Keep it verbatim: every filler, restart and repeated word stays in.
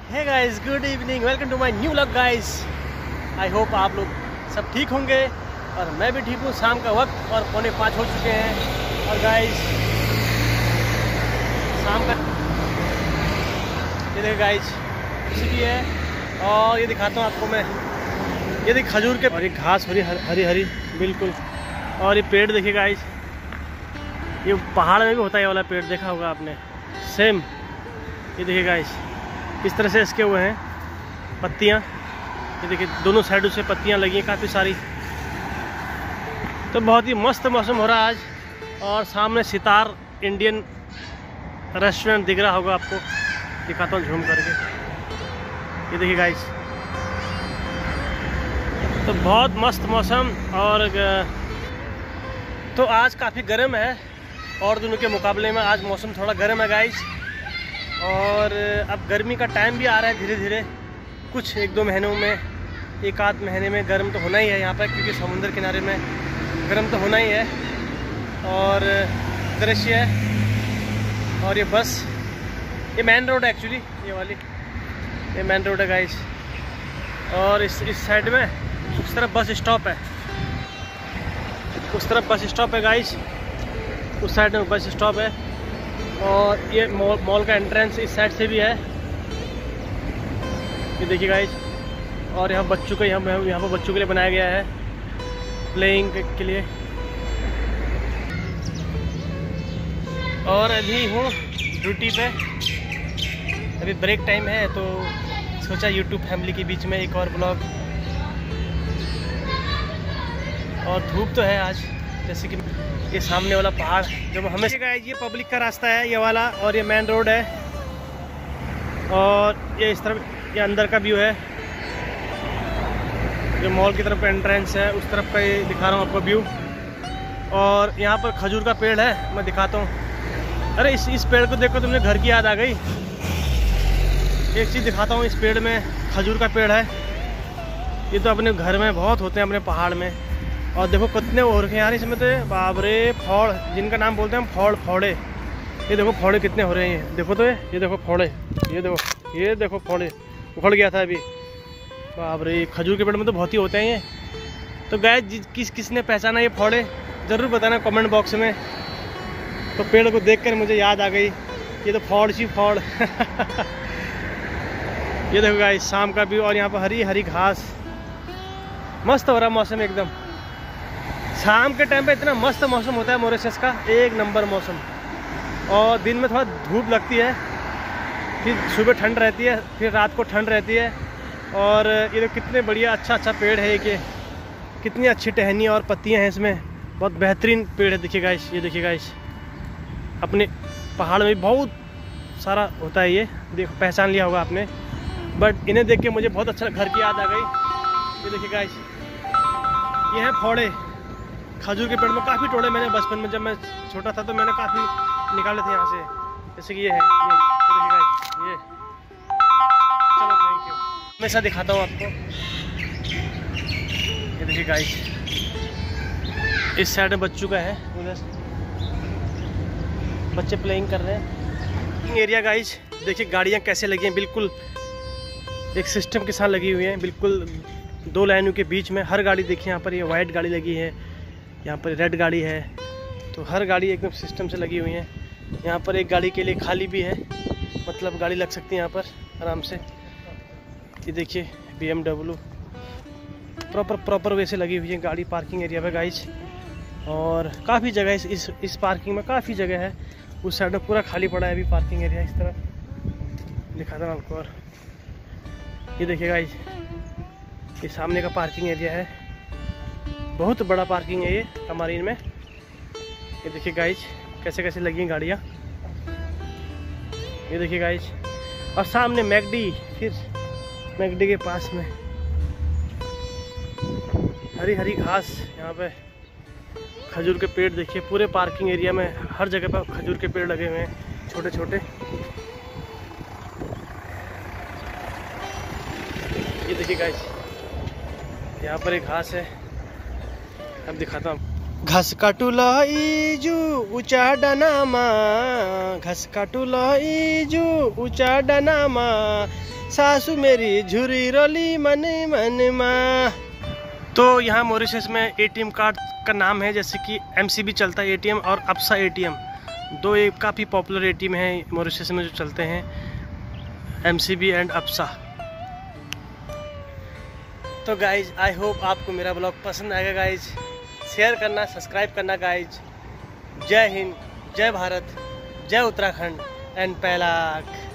Hey guys, good evening, welcome to my new vlog guys. I hope आप लोग सब ठीक होंगे और मैं भी ठीक हूँ। शाम का वक्त और पौने पाँच हो चुके हैं और गाइस शाम का ये देखिए गाइस इसी भी है और ये दिखाता हूँ आपको मैं। ये देखिए खजूर के और ये घास हरी हरी हरी बिल्कुल। और ये पेड़ देखिए गाइस, ये पहाड़ में भी होता है ये वाला पेड़, देखा होगा आपने सेम। ये देखिए गाइस इस तरह से इसके हुए हैं पत्तियाँ। ये देखिए दोनों साइडों से पत्तियाँ लगी हैं काफ़ी सारी। तो बहुत ही मस्त मौसम हो रहा है आज और सामने सितार इंडियन रेस्टोरेंट दिख रहा होगा आपको, दिखाता हूँ झूम करके। ये देखिए गाइस तो बहुत मस्त मौसम। और तो आज काफ़ी गर्म है और दिनों के मुकाबले में आज मौसम थोड़ा गर्म है गाइस। और अब गर्मी का टाइम भी आ रहा है धीरे धीरे, कुछ एक दो महीनों में, एक आध महीने में गर्म तो होना ही है यहाँ पर, क्योंकि समुद्र किनारे में गर्म तो होना ही है। और दृश्य है और ये बस, ये मेन रोड है एक्चुअली, ये वाली ये मेन रोड है गाइस। और इस इस साइड में उस तरफ बस स्टॉप है, उस तरफ बस स्टॉप है गाइस, उस साइड में बस स्टॉप है। और ये मॉल मॉल का एंट्रेंस इस साइड से भी है, ये देखिए गाइस। और यहाँ बच्चों का यहाँ यहाँ पर बच्चों के लिए बनाया गया है प्लेइंग के लिए। और अभी हूँ ड्यूटी पे, अभी ब्रेक टाइम है तो सोचा यूट्यूब फैमिली के बीच में एक और ब्लॉग। और धूप तो है आज, जैसे कि ये सामने वाला पहाड़ जब हमेशा गाइस, ये पब्लिक का रास्ता है ये वाला और ये मेन रोड है। और ये इस तरफ ये अंदर का व्यू है, जो मॉल की तरफ का एंट्रेंस है उस तरफ का ये दिखा रहा हूँ आपको व्यू। और यहाँ पर खजूर का पेड़ है, मैं दिखाता हूँ। अरे इस इस पेड़ को देखो तुमने घर की याद आ गई। एक चीज़ दिखाता हूँ, इस पेड़ में खजूर का पेड़ है, ये तो अपने घर में बहुत होते हैं अपने पहाड़ में। और देखो कितने हो रखे हैं यार इसमें तो, बाप रे, फौड़ जिनका नाम बोलते हैं हम, फौड़ फौड़े। ये देखो फौड़े कितने हो रहे हैं, देखो तो ये ये देखो फौड़े, ये देखो ये देखो फौड़े उखड़ गया था अभी, बाप रे। खजूर के पेड़ में तो बहुत ही होते हैं ये। तो गाइस किस किसने पहचाना ये फौड़े ज़रूर बताना कमेंट बॉक्स में। तो पेड़ को देख कर मुझे याद आ गई, ये तो फौड़ सी फौड़। ये देखो गाइस शाम का व्यू और यहाँ पर हरी हरी घास, मस्त हो रहा मौसम एकदम। शाम के टाइम पे इतना मस्त मौसम होता है मॉरिशस का, एक नंबर मौसम। और दिन में थोड़ा धूप लगती है, फिर सुबह ठंड रहती है, फिर रात को ठंड रहती है। और ये तो कितने बढ़िया अच्छा अच्छा पेड़ है ये, कितनी अच्छी टहनियाँ और पत्तियाँ हैं इसमें, बहुत बेहतरीन पेड़ है। देखिए गाइस, ये देखिए गाइस, अपने पहाड़ में बहुत सारा होता है ये, देखो पहचान लिया होगा आपने। बट इन्हें देख के मुझे बहुत अच्छा घर की याद आ गई। ये देखिए गाइस ये है फौड़े, खजूर के पेड़ में काफ़ी तोड़े मैंने बचपन में, जब मैं छोटा था तो मैंने काफ़ी निकाले थे यहाँ से। जैसे कि ये है, ये देखिए गाइस, ये चलो थैंक यू, हमेशा दिखाता हूँ आपको। ये देखिए गाइस इस साइड में बच्चों का है, उधर बच्चे प्लेइंग कर रहे हैं। एरिया गाइस देखिए गाड़ियाँ कैसे लगी हैं, बिल्कुल एक सिस्टम के साथ लगी हुई हैं, बिल्कुल दो लाइनों के बीच में। हर गाड़ी देखिए यहाँ पर, ये वाइट गाड़ी लगी है, यहाँ पर रेड गाड़ी है, तो हर गाड़ी एकदम सिस्टम से लगी हुई है। यहाँ पर एक गाड़ी के लिए खाली भी है, मतलब गाड़ी लग सकती है यहाँ पर आराम से। ये देखिए B M W proper proper way से लगी हुई है गाड़ी पार्किंग एरिया पे गाइस। और काफ़ी जगह इस इस इस पार्किंग में काफ़ी जगह है, उस साइड में पूरा खाली पड़ा है अभी पार्किंग एरिया। इस तरफ दिखाता हूँ आपको। और ये देखिए गाइस ये सामने का पार्किंग एरिया है, बहुत बड़ा पार्किंग है ये तमारीन में। ये देखिए गाइस कैसे कैसे लगी हैं गाड़ियाँ, ये देखिए गाइस। और सामने मैकडी, फिर मैकडी के पास में हरी हरी घास, यहाँ पे खजूर के पेड़ देखिए पूरे पार्किंग एरिया में, हर जगह पर खजूर के पेड़ लगे हुए हैं छोटे छोटे। ये देखिए गाइस यहाँ पर एक घास है, अब दिखाता हूँ। घास काटूला इजू ऊंचा डनामा, घास काटूला इजू ऊंचा डनामा, सासू मेरी झुरी रोली मन मन माँ। तो यहाँ मॉरिशस में एटीएम कार्ड का नाम है जैसे कि एमसीबी चलता है एटीएम और अप्सा एटीएम, दो एक काफ़ी पॉपुलर एटीएम है मॉरिशस में जो चलते हैं, एमसीबी एंड अप्सा। तो गाइज आई होप आपको मेरा ब्लॉग पसंद आएगा गाइज, शेयर करना, सब्सक्राइब करना गाइज। जय हिंद, जय भारत, जय उत्तराखंड एंड पैलाक।